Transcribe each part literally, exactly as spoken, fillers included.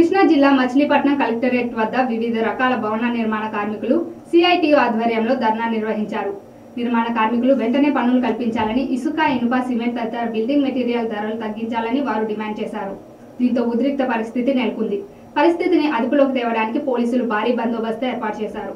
కృష్ణా జిల్లా మచిలీపట్నం కలెక్టరేట్ వద్ద వివిధ రకాల భవన నిర్మాణ కార్మికులు సిఐటియు ఆధ్వర్యంలో ధర్నా నిర్వహించారు. నిర్మాణ కార్మికులు వెంటనే పనులు కల్పించాలని, ఇసుక, ఇనుప, సిమెంట్ తదితర బిల్డింగ్ మెటీరియల్ ధరలు తగ్గించాలని వారు డిమాండ్ చేశారు. దీంతో ఉద్రిక్త పరిస్థితి నెలకొంది. పరిస్థితిని అదుపులోకి తేవడానికి పోలీసులు భారీ బందోబస్తు ఏర్పాటు చేశారు.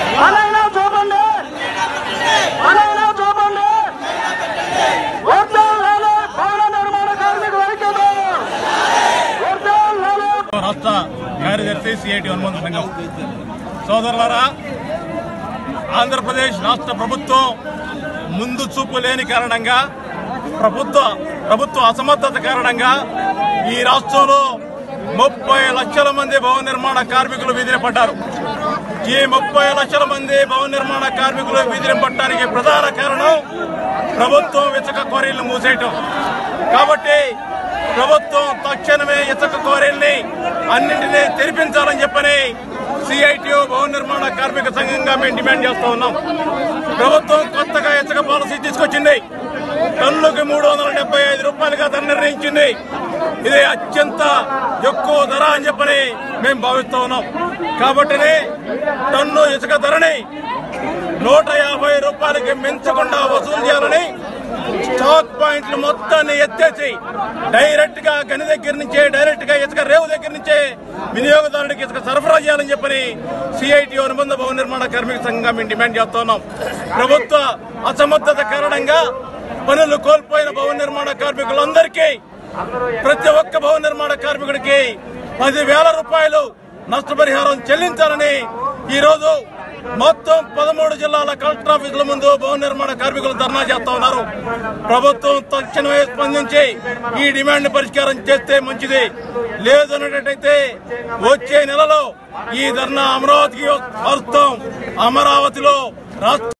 రాష్ట్ర కార్యదర్శి సిఐటి హనుమంతు సంఘం సోదరులారా, ఆంధ్రప్రదేశ్ రాష్ట్ర ప్రభుత్వం ముందు చూపు లేని కారణంగా, ప్రభుత్వ ప్రభుత్వ అసమర్థత కారణంగా ఈ రాష్ట్రంలో ముప్పై లక్షల మంది భవన నిర్మాణ కార్మికులు వీధిన పడ్డారు. ఈ ముప్పై లక్షల మంది భవన నిర్మాణ కార్మికులు వీధిన పట్టడానికి ప్రధాన కారణం ప్రభుత్వం ఇసుక క్వారీలను మూసేయటం. కాబట్టి ప్రభుత్వం తక్షణమే ఇసుక క్వారీల్ని అన్నింటినీ తెరిపించాలని చెప్పని సిఐటియు భవన నిర్మాణ కార్మిక సంఘంగా మేము డిమాండ్ చేస్తూ ఉన్నాం. ప్రభుత్వం కొత్తగా ఇసుక పాలసీ తీసుకొచ్చింది. టన్నుకి మూడు వందల డెబ్బై ఐదు రూపాయలుగా ధర నిర్ణయించింది. ఇది అత్యంత ఎక్కువ ధర అని చెప్పని మేము భావిస్తూ ఉన్నాం. కాబట్టినే టన్ను ఇసుక ధరని నూట యాభై రూపాయలకి మించకుండా వసూలు చేయాలని స్టాక్ పాయింట్లు మొత్తాన్ని ఎత్తేసి డైరెక్ట్ గా గని దగ్గర నుంచే డైరెక్ట్ గా ఇసుక రేవు దగ్గర నుంచే వినియోగదారుడికి ఇసుక సరఫరా చేయాలని చెప్పని సిఐటియు అనుబంధ భవన నిర్మాణ కార్మిక సంఘంగా మేము డిమాండ్ చేస్తున్నాం. ప్రభుత్వ అసమర్థత కారణంగా పనులు కోల్పోయిన భవన నిర్మాణ కార్మికులందరికీ, ప్రతి ఒక్క భవన నిర్మాణ కార్మికుడికి పదివేల రూపాయలు నష్టపరిహారం చెల్లించాలని ఈ రోజు మొత్తం పదమూడు జిల్లాల కలెక్టర్ ఆఫీసుల ముందు భవన నిర్మాణ కార్మికులు ధర్నా చేస్తా ఉన్నారు. ప్రభుత్వం తక్షణమే స్పందించి ఈ డిమాండ్ పరిష్కారం చేస్తే మంచిది. లేదన్నట్టయితే వచ్చే నెలలో ఈ ధర్నా అమరావతికి మారుస్తాం. అమరావతిలో రాష్ట్ర